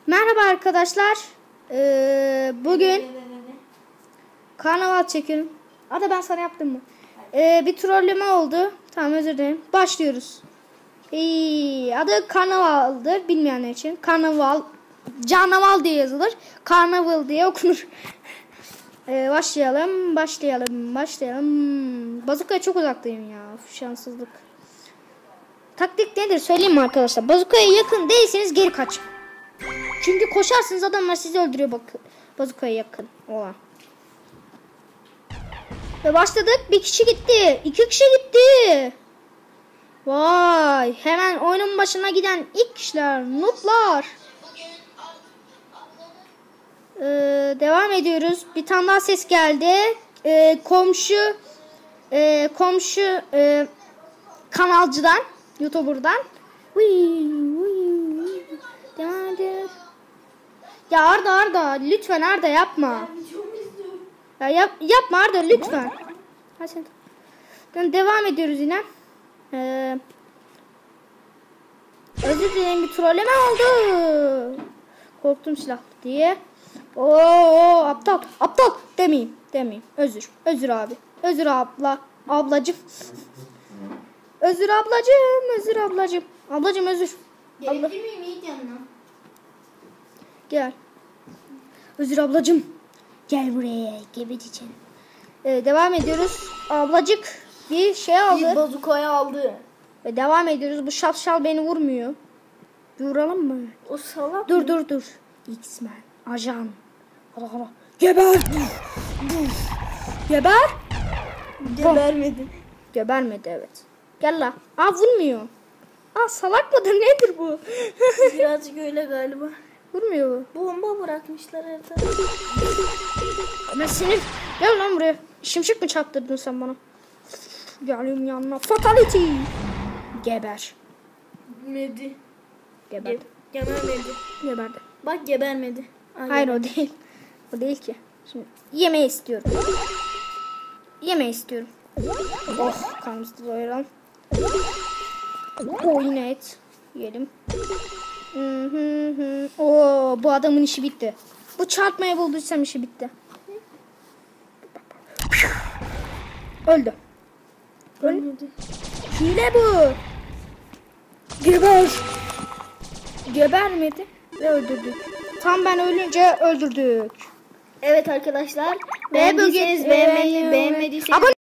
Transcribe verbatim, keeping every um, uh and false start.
Merhaba arkadaşlar. Ee, bugün karnaval çekiyorum. Ada ben sana yaptım mı? Ee, bir trolleme oldu. Tamam, özür dilerim. Başlıyoruz. Ee, adı karnavaldır bilmeyenler için. Karnaval, canaval diye yazılır. Karnaval diye okunur. ee, başlayalım, başlayalım, başlayalım. Bazukaya çok uzaktayım ya. Şanssızlık. Taktik nedir söyleyeyim mi arkadaşlar? Bazukaya yakın değilseniz geri kaçın. Çünkü koşarsınız adamlar sizi öldürüyor bak. Bazukaya yakın olan. Ve başladık. Bir kişi gitti. İki kişi gitti. Vay. Hemen oyunun başına giden ilk kişiler. Nooblar. Ee, devam ediyoruz. Bir tane daha ses geldi. Ee, komşu e, komşu e, kanalcıdan. YouTuber'dan. Wii, wii. Devam ediyoruz. Ya Arda Arda lütfen Arda yapma. Ya yap, yapma Arda lütfen. Hadi sen. Yani devam ediyoruz yine. Ee, özür dilerim bir trolleme oldu. Korktum silah diye. Oo aptal aptal demeyeyim demeyeyim. Özür özür abi. Özür abla ablacım. Özür ablacım özür ablacım. Ablacım özür. Abla. Gel. Özür ablacım. Gel buraya. Gebereceğim. Ee, devam ediyoruz. Ablacık bir şey aldı. Bir bazukayı aldı. Ve devam ediyoruz. Bu şapşal beni vurmuyor. Vuralım mı? O salak. Dur dur dur. X-Men. Ajan. Allah Allah. Geber. Geber. Gebermedi. Gebermedi evet. Gel la. Aa vurmuyor. Aa salak mıdır nedir bu? Birazcık öyle galiba. Vurmuyor bu. Bomba bırakmışlar her tarafa. Ben sinir. Gel lan buraya. Şimşek mi çaktırdın sen bana? Geliyorum yanına. Fatality. Geber. Medi. Geberdi. Ge gebermedi. Geberdi. Bak gebermedi. Ay, Hayır gebermedi. o değil. O değil ki. Şimdi yemeği istiyorum. Yemeği istiyorum. Oh karnımızı doyuralım. Oh yine et. Yiyelim. Hı hı hı. Oo bu adamın işi bitti. Bu çarpmaya bulduysam işi bitti. Öldü. Ölmedi. Hile bu. Geber. Gebermedi ve öldürdük. Tam ben ölünce öldürdük. Evet arkadaşlar. Ve Beğendiyseniz bugün- beğenmeyi, Ee, beğenmediyseniz abone